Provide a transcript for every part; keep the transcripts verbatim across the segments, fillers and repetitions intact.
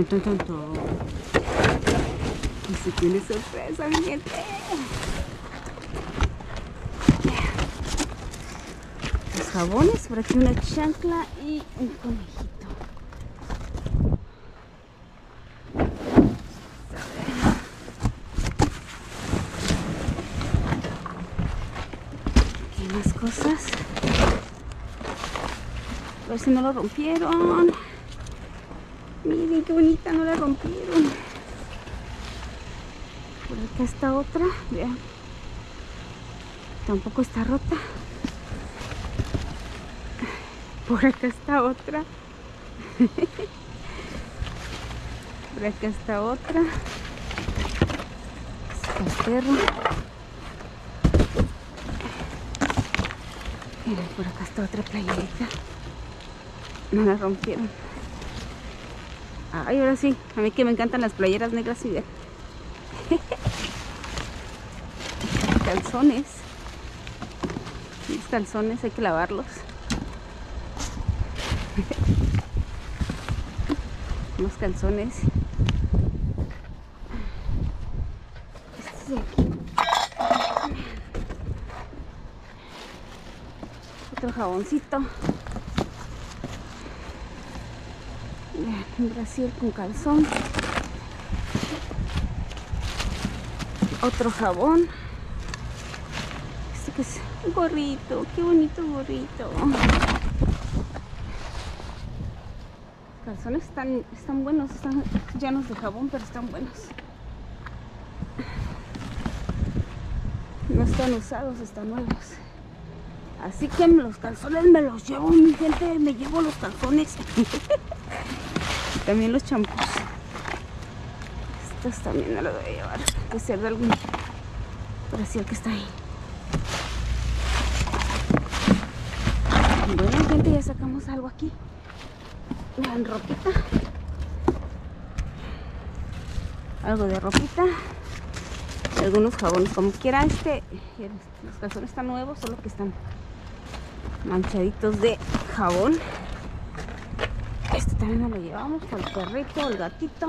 Tun, tun, tun, tun. Y si tiene sorpresa, mi gente. Los jabones, por aquí una chancla y un conejito. Aquí hay más cosas. A ver si no lo rompieron. Miren qué bonita, no la rompieron. Por acá está otra, vean. Tampoco está rota. Por acá está otra. Por acá está otra. Está el perro. Miren, por acá está otra playerita. No la rompieron. Ay, ahora sí, a mí que me encantan las playeras negras y vean. Calzones. Los calzones hay que lavarlos. Unos calzones. Este de aquí. Otro jaboncito. Vean, un brasier con calzón. Otro jabón. Este que es un gorrito. Qué bonito gorrito. Los calzones están, están buenos. Están llenos de jabón, pero están buenos. No están usados, están nuevos. Así que los calzones me los llevo, mi gente. Me llevo los calzones. Y también los champús. Estos también me los voy a llevar. Que ser de algún brasier que está ahí. Bueno, gente, ya sacamos algo aquí. Vean, ropita. Algo de ropita. Algunos jabones, como quiera. Este, los calzones están nuevos, solo que están manchaditos de jabón. Este también nos lo llevamos con el perrito, el gatito.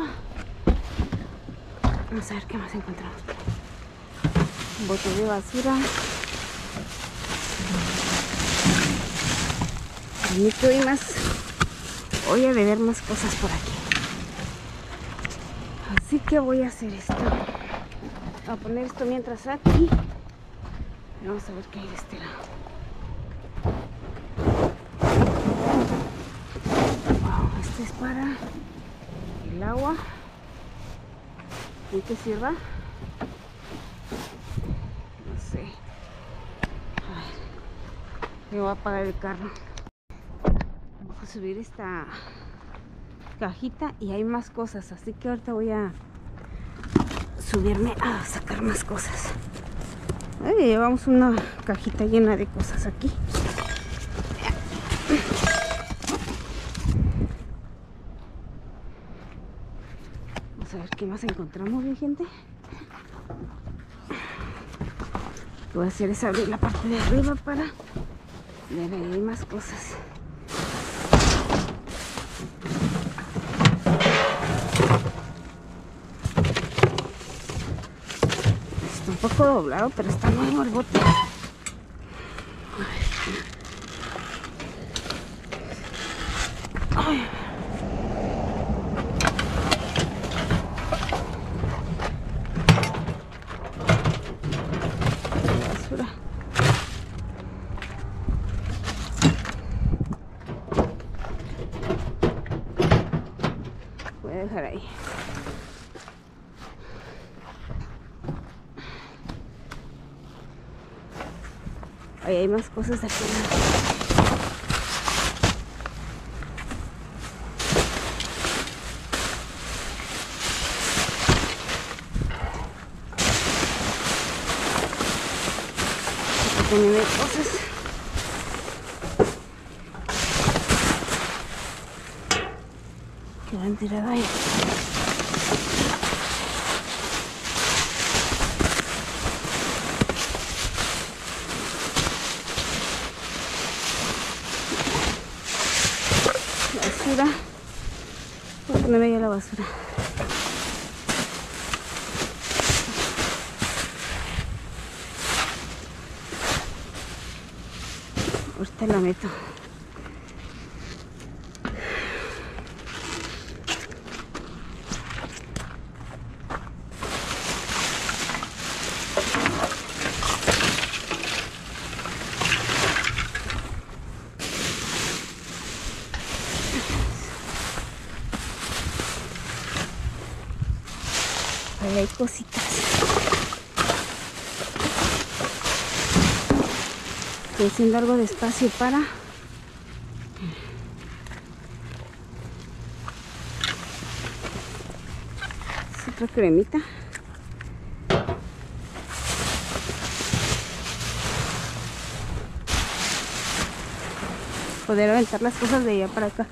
Vamos a ver qué más encontramos. Un bote de basura. Bonito y más. Voy a beber más cosas por aquí. Así que voy a hacer esto. Voy a poner esto mientras aquí. Vamos a ver qué hay de este lado. Wow, este es para el agua. ¿Y qué sirva? No sé. A ver. Me voy a apagar el carro. Vamos a subir esta cajita y hay más cosas. Así que ahorita voy a subirme a sacar más cosas. Ay, llevamos una cajita llena de cosas aquí. Vamos a ver qué más encontramos, mi gente. Lo que voy a hacer es abrir la parte de arriba para ver ahí más cosas. Está un poco doblado, pero está nuevo el bote. Ay. Basura. Voy a dejar ahí. Ahí hay más cosas de aquí. Aquí también hay cosas. Que van tiradas ahí. Basura. Voy a poner ahí a la basura. Ahorita la meto. Ahí hay cositas. Estoy haciendo algo de espacio para es otra cremita. Poder aventar las cosas de allá para acá.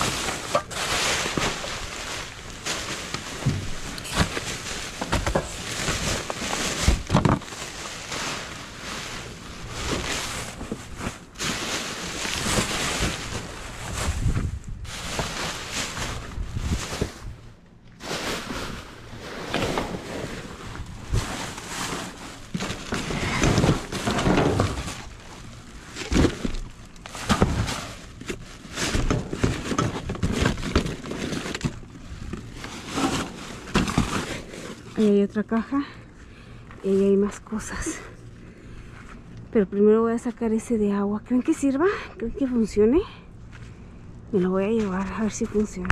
Ahí hay otra caja y ahí hay más cosas, pero primero voy a sacar ese de agua. ¿Creen que sirva? ¿Creen que funcione? Me lo voy a llevar a ver si funciona.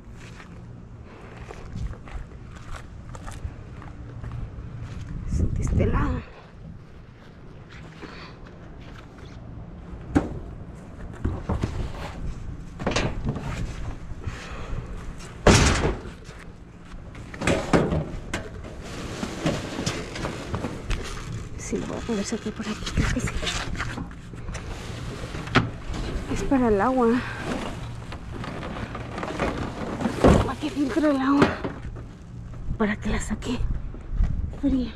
De este lado. Sí, lo voy a poder sacar por aquí, creo que sí. Es para el agua. Para que filtre el agua. Para que la saque fría.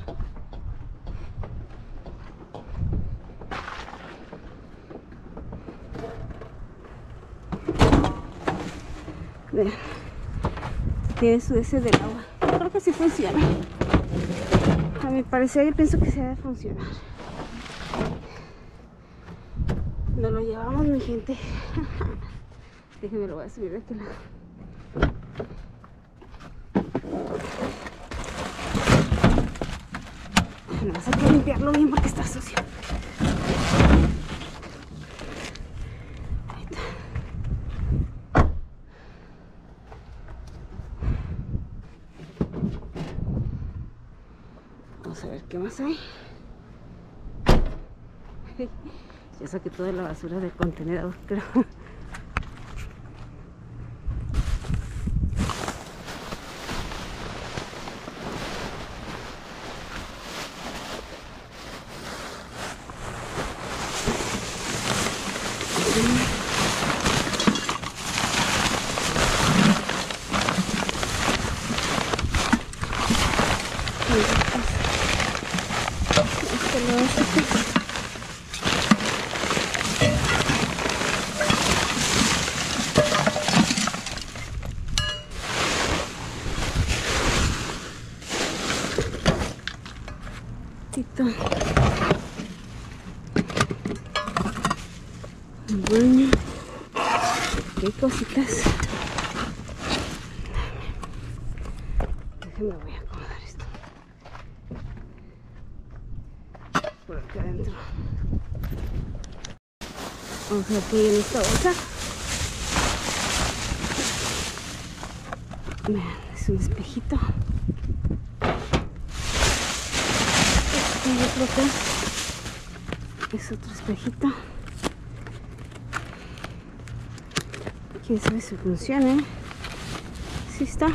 Vean. Tiene su ese del agua. Creo que sí funciona. A mi parecer, yo pienso que se debe funcionar. Nos lo llevamos, mi gente. Déjenme, lo voy a subir de este lado. No vas a que limpiarlo bien porque está sucio. Ahí está. Vamos a ver qué más hay. Ya saqué toda la basura del contenedor, creo. Bueno, qué cositas. Déjenme, voy a acomodar esto por acá adentro. Vamos a ver qué hay en esta bolsa. Vean, es un espejito. Este yo creo que es otro espejito. Quién sabe si funciona. Sí está.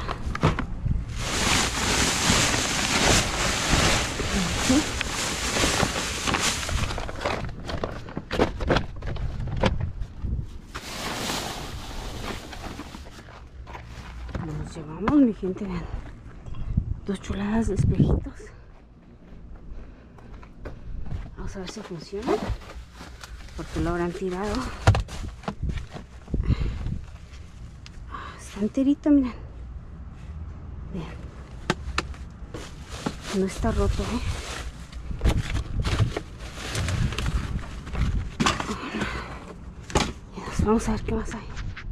¿Sí? Nos llevamos, mi gente, vean. Dos chuladas de espejitos. Vamos a ver si funciona. Porque lo habrán tirado. está enterito, miren. Vean. No está roto, ¿eh? Vamos a ver qué más hay.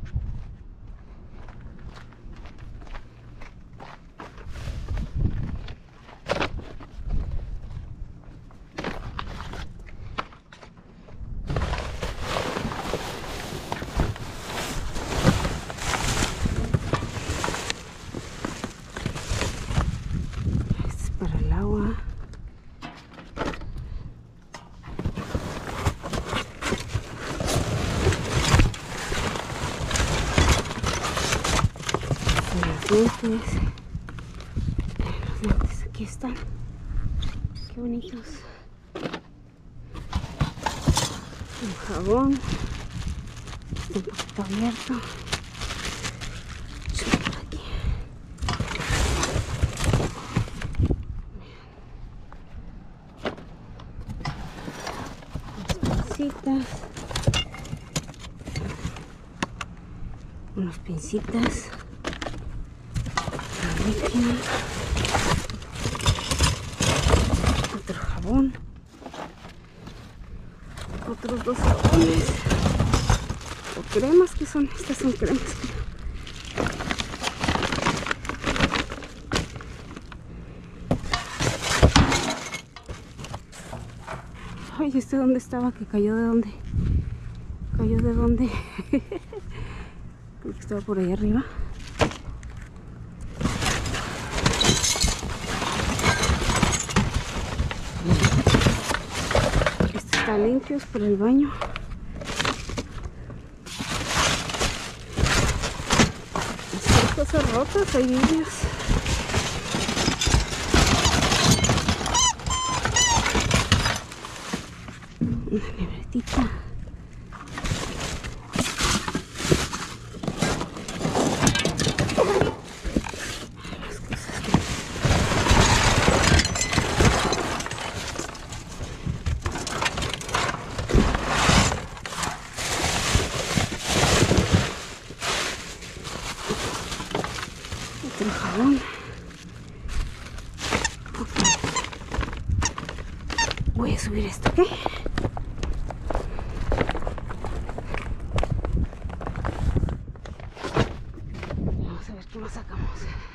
Este es para el agua. Dientes. Los dientes aquí están. Qué bonitos. Un jabón. Está un poquito abierto. Por aquí. Unas pincitas. Unas pincitas. Otro jabón, otros dos jabones o cremas, que son estas, son cremas. Ay, ¿este dónde estaba? Que cayó de dónde, cayó de dónde. Creo que estaba por ahí arriba. Están limpios por el baño. Estas cosas rotas, hay vidrios. Una libretita. Otro jabón. Voy a subir esto, ¿ok? Vamos a ver qué más sacamos.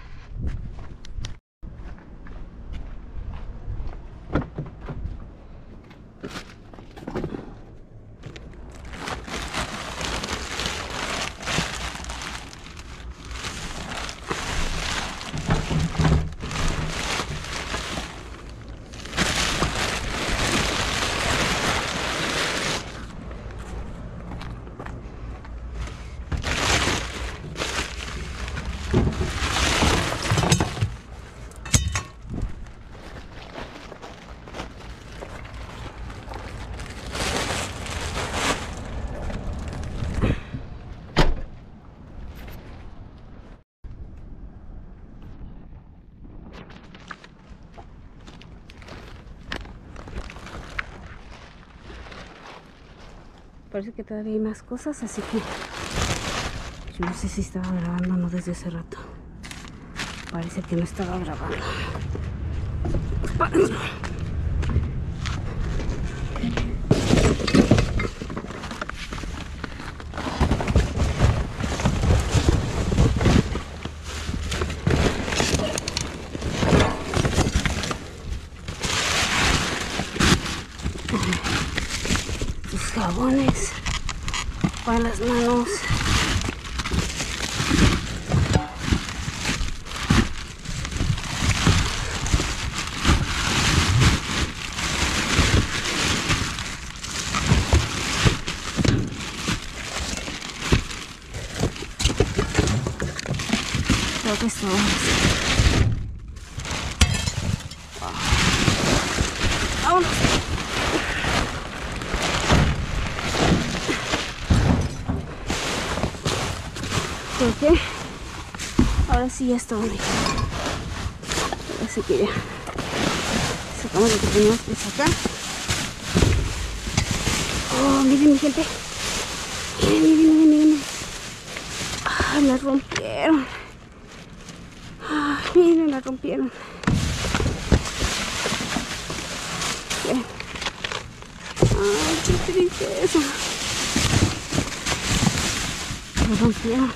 Parece que todavía hay más cosas, así que yo no sé si estaba grabando o no desde hace rato. Parece que no estaba grabando. Jabones para las manos. Creo que esto es. ¡Vámonos! Creo que ahora sí ya está bonito. Así que ya sacamos lo que teníamos que sacar. Oh, miren mi gente. Miren, miren, miren, miren. Ah, Ay, la rompieron. Ay, miren, la rompieron. Bien. Ay, qué tristeza. La rompieron.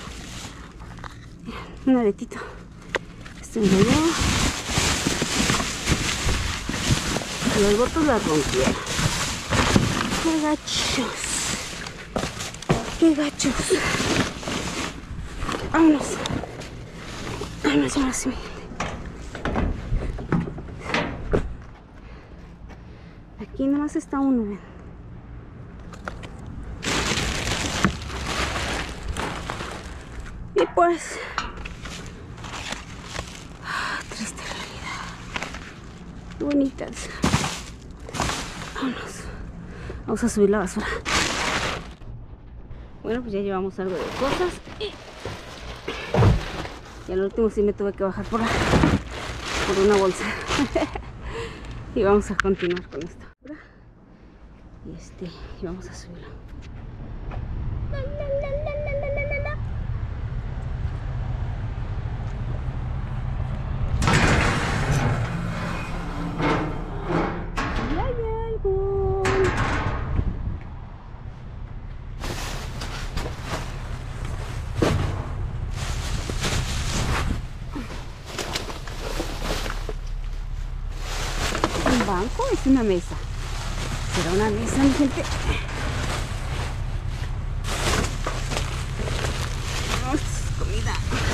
Un aretito. Este me lo llevo. Los botos la rompieron. Qué gachos. Qué gachos. Vámonos. Vámonos, vámonos, mi gente. Aquí nomás está uno, ven. Y pues, triste realidad. Qué bonitas. Vámonos. Vamos a subir la basura. Bueno, pues ya llevamos algo de cosas. Y, y al último sí me tuve que bajar por, la, por una bolsa. Y vamos a continuar con esto. Y este, y vamos a subirlo. Banco es una mesa. Será una mesa, mi gente. Vamos, comida.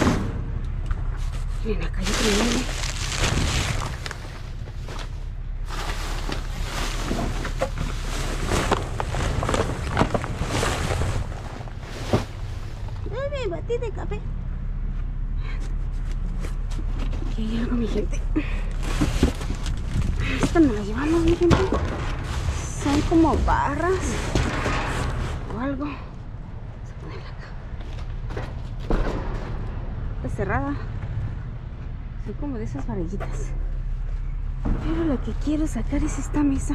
Miren, acá yo tengo. Bebe, batí de café. Aquí hay algo, mi gente. Esta no la llevamos, mi gente. Son como barras o algo. Vamos a ponerla acá. Está cerrada. Son como de esas varillitas. Pero lo que quiero sacar es esta mesa.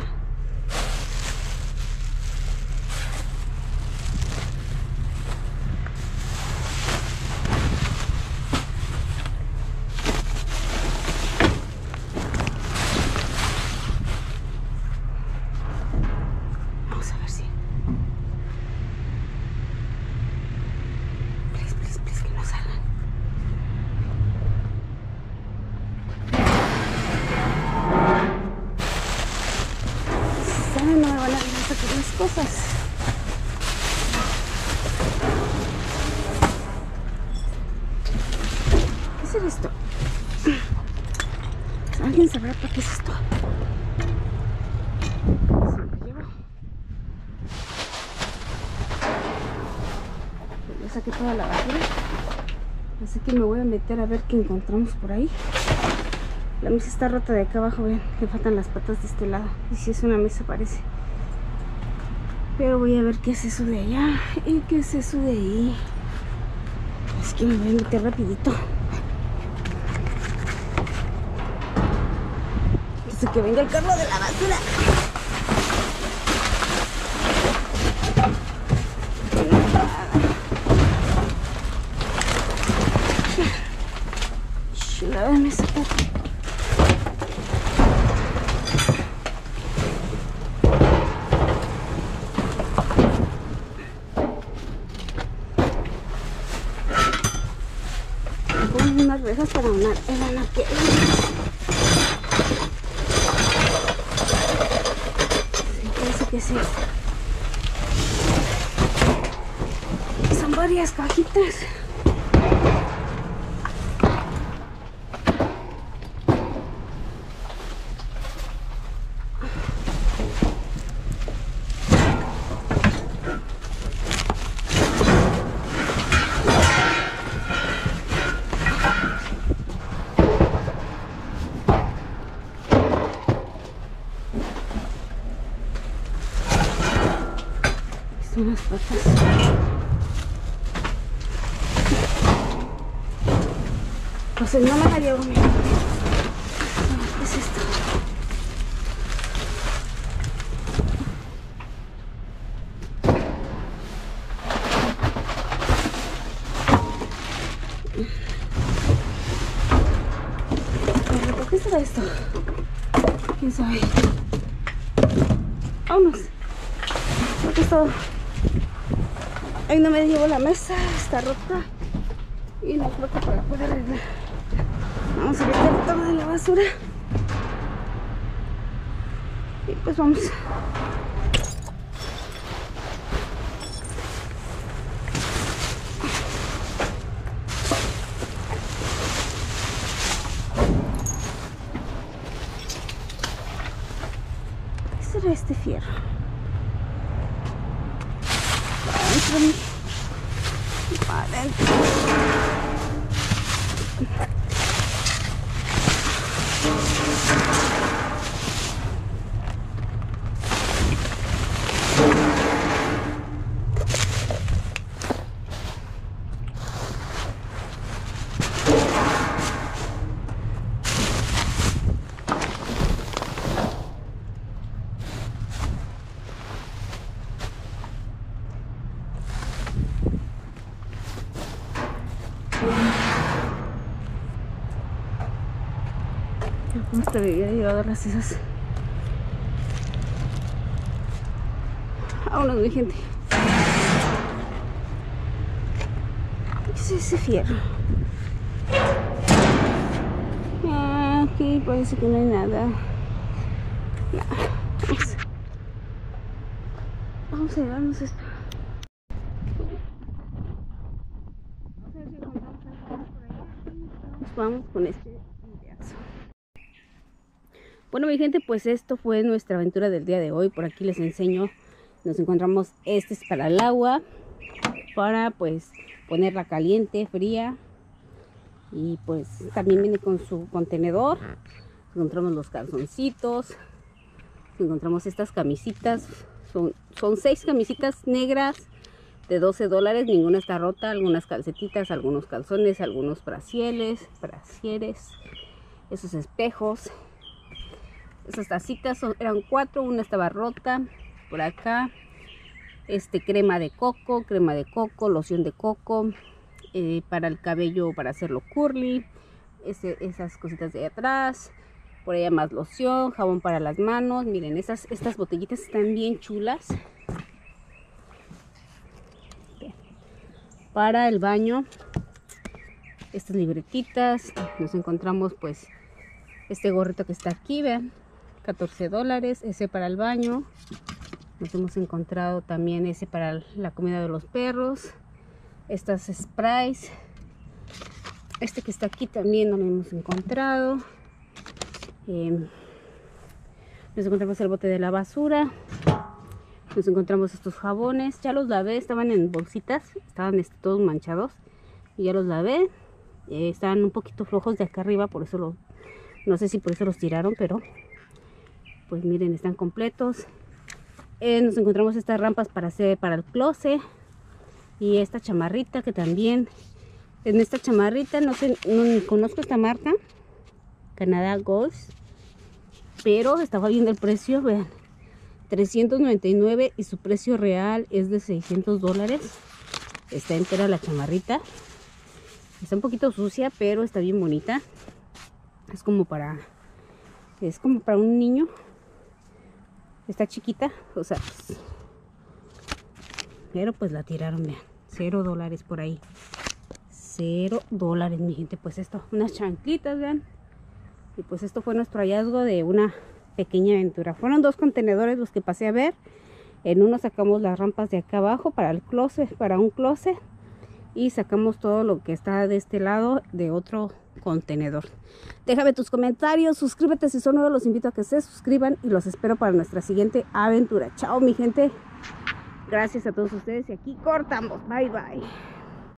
Cosas. ¿Qué será esto? ¿Alguien sabrá para qué es esto? Se lo llevo. Ya saqué toda la basura. Así que me voy a meter a ver qué encontramos por ahí. La mesa está rota de acá abajo, ven, le faltan las patas de este lado. Y si es una mesa parece. Pero voy a ver qué es eso de allá y qué es eso de ahí. Es que me voy a meter rapidito. Antes que venga el carro de la basura. Chulada de mesa. Unas rejas para una el anaquel. Sí, parece que sí. Son varias cajitas. Unas patas. Pues no me la llevo, mira. ¿Qué es esto? ¿Qué será esto? ¿Quién sabe? Vámonos. Creo que es todo. Ahí no me llevo la mesa, está rota. Y no creo que para poder arreglar. Vamos a meter todo de la basura. Y pues vamos. ¿Qué será este fierro? Adentro. Adentro. ¿Cómo te había llevado las esas? Vámonos, mi gente. ¿Qué es ese fierro? Ah, aquí parece que no hay nada. No. Vamos. Vamos a llevarnos esto. Vamos a ver si encontramos algo por allá. Nos vamos con este videazo. Bueno, mi gente, pues esto fue nuestra aventura del día de hoy. Por aquí les enseño. Nos encontramos, este es para el agua, para pues ponerla caliente, fría. Y pues también viene con su contenedor. Encontramos los calzoncitos. Encontramos estas camisitas. Son, son seis camisitas negras de doce dólares. Ninguna está rota. Algunas calcetitas, algunos calzones, algunos brasieres, brasieres. Esos espejos. Esas tacitas son, eran cuatro, una estaba rota. Por acá, este crema de coco, crema de coco, loción de coco, eh, para el cabello, para hacerlo curly. Ese, esas cositas de atrás. Por allá más loción, jabón para las manos. Miren, esas, estas botellitas están bien chulas. Bien. Para el baño, estas libretitas. Nos encontramos pues este gorrito que está aquí, vean. catorce dólares, ese para el baño. Nos hemos encontrado también ese para la comida de los perros. Estas sprays. Este que está aquí también no lo hemos encontrado. Eh, nos encontramos el bote de la basura. Nos encontramos estos jabones. Ya los lavé, estaban en bolsitas. Estaban este, todos manchados. Y ya los lavé. Eh, estaban un poquito flojos de acá arriba, por eso los... No sé si por eso los tiraron, pero... Pues miren, están completos. Eh, nos encontramos estas rampas para hacer para el closet. Y esta chamarrita que también. En esta chamarrita, no sé, no conozco esta marca. Canadá Goose. Pero estaba viendo el precio, vean. trescientos noventa y nueve y su precio real es de seiscientos dólares. Está entera la chamarrita. Está un poquito sucia, pero está bien bonita. Es como para... Es como para un niño. Está chiquita, o sea, pues, pero pues la tiraron, vean, cero dólares por ahí, cero dólares, mi gente. Pues esto, unas chanclitas, vean, y pues esto fue nuestro hallazgo de una pequeña aventura. Fueron dos contenedores los que pasé a ver. En uno sacamos las rampas de acá abajo para el closet, para un closet, y sacamos todo lo que está de este lado de otro contenedor. Déjame tus comentarios, suscríbete si son nuevos, los invito a que se suscriban y los espero para nuestra siguiente aventura. Chao, mi gente, gracias a todos ustedes y aquí cortamos. Bye bye.